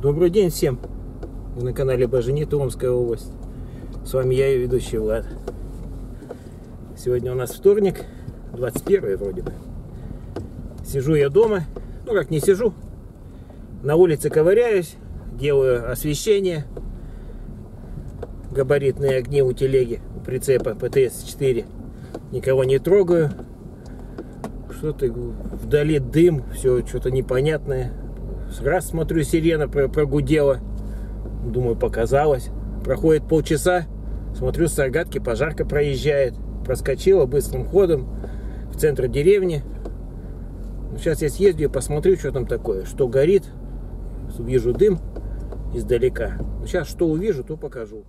Добрый день всем! Вы на канале Боженит, Омская область. С вами я, ее ведущий Влад. Сегодня у нас вторник, 21 вроде бы. Сижу я дома, ну как не сижу, на улице ковыряюсь, делаю освещение. Габаритные огни у телеги, у прицепа ПТС-4. Никого не трогаю. Что-то вдали дым, все что-то непонятное. Раз смотрю, сирена прогудела. Думаю, показалось. Проходит полчаса, смотрю, с Саргатки пожарка проезжает. Проскочила быстрым ходом в центр деревни. Сейчас я съезжу и посмотрю, что там такое. Что горит. Вижу дым издалека. Сейчас что увижу, то покажу.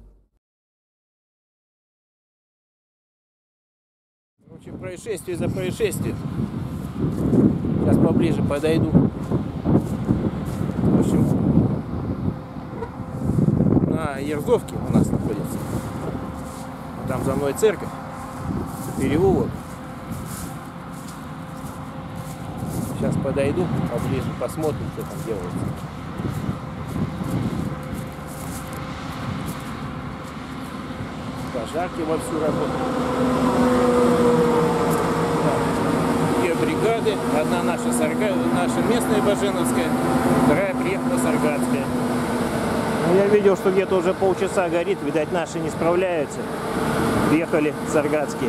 В общем, происшествие за происшествием. Сейчас поближе подойду. В общем, на Ерзовке у нас находится. Там за мной церковь, переулок. Сейчас подойду поближе, посмотрим, что там делается. Пожарки вовсю работают. Две бригады. Одна наша местная Баженовская, вторая приехала Саргатская. Я видел, что где-то уже полчаса горит, видать, наши не справляются. Приехали Саргатские.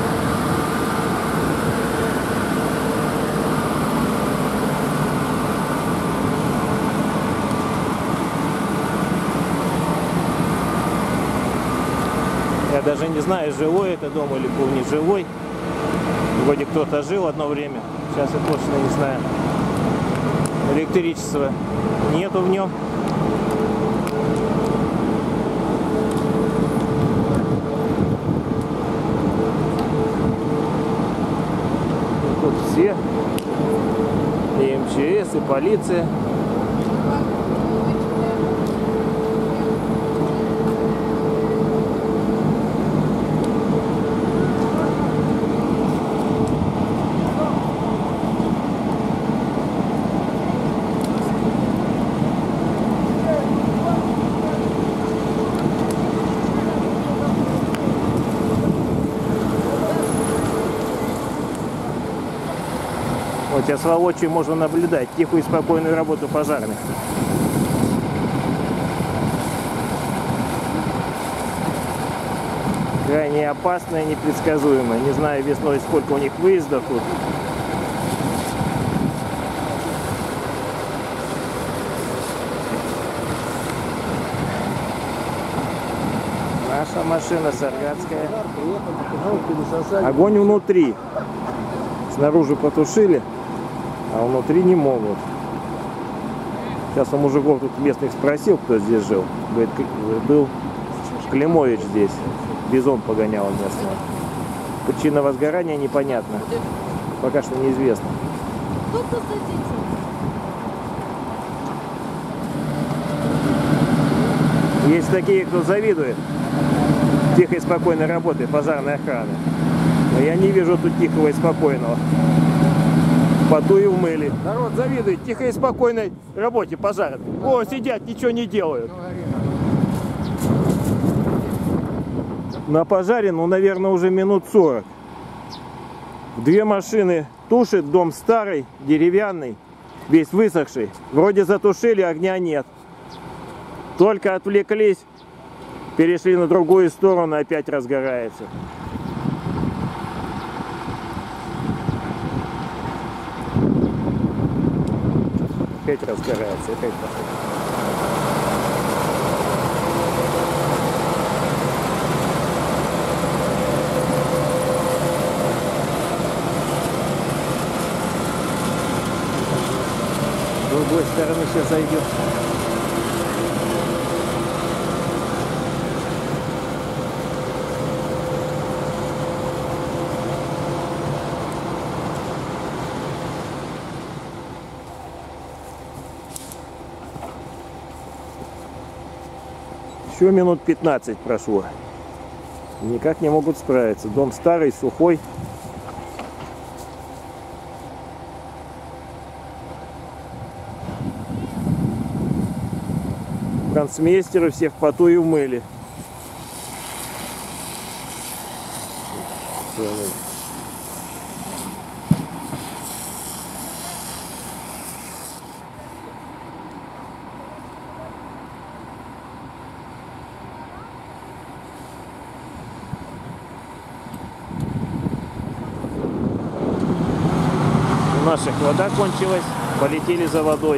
Я даже не знаю, живой это дом или был не живой. Вроде кто-то жил одно время. Сейчас я точно не знаю. Электричества нету в нем. Тут все. И МЧС, и полиция. Вот сейчас воочию можно наблюдать тихую и спокойную работу пожарных. Крайне опасная, непредсказуемая. Не знаю весной, сколько у них выездов тут. Наша машина Саргатская. Огонь внутри. Снаружи потушили. А внутри не могут. Сейчас у мужиков тут местных спросил, кто здесь жил. Говорит, был Климович здесь. Бизон погонял местного. Причина возгорания непонятна. Пока что неизвестно. Есть такие, кто завидует тихой и спокойной работе пожарной охраны. Но я не вижу тут тихого и спокойного. Поту и в мыле. Народ завидует тихой и спокойной работе пожарных. О, сидят, ничего не делают. На пожаре, ну, наверное, уже минут 40. Две машины тушит, дом старый, деревянный, весь высохший. Вроде затушили, огня нет. Только отвлеклись, перешли на другую сторону, опять разгорается. Опять разгорается, опять пошел. С другой стороны сейчас зайдет. Еще минут 15 прошло. Никак не могут справиться. Дом старый, сухой. Гроссмейстеры все в поту и в мыле. У наших вода кончилась, полетели за водой.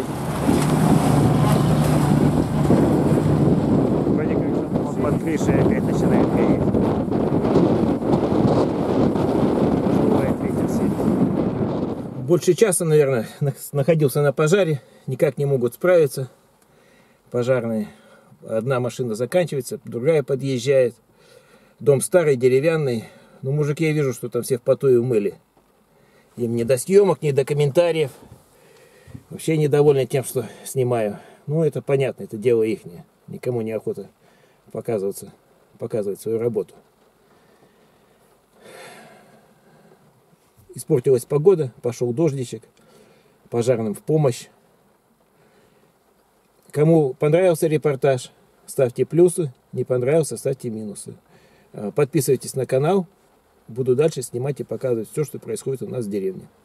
Вроде как что-то под крышей опять начинает гореть. Бывает ветер сильный. Больше часа, наверное, находился на пожаре, никак не могут справиться пожарные. Одна машина заканчивается, другая подъезжает. Дом старый, деревянный. Но мужики, я вижу, что там все в поту и в мыле. Им не до съемок, не до комментариев. Вообще недовольны тем, что снимаю. Ну, это понятно, это дело ихнее. Никому не охота показывать свою работу. Испортилась погода, пошел дождичек. Пожарным в помощь. Кому понравился репортаж, ставьте плюсы. Не понравился, ставьте минусы. Подписывайтесь на канал. Буду дальше снимать и показывать все, что происходит у нас в деревне.